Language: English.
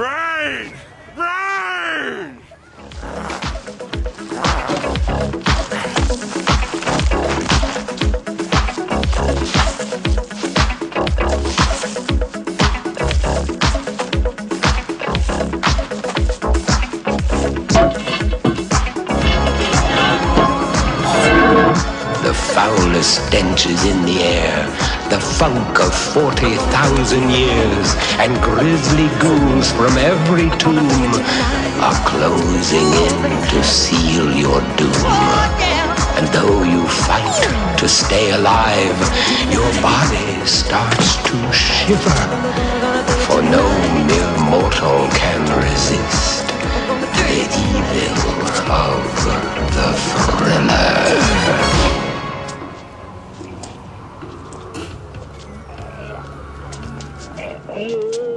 Brain! Brain! The foulest stench is in the air, the funk of 40,000 years, and grisly ghouls from every tomb are closing in to seal your doom. And though you fight to stay alive, your body starts to shiver, for no mere mortal can resist the evil of the thriller. Hey.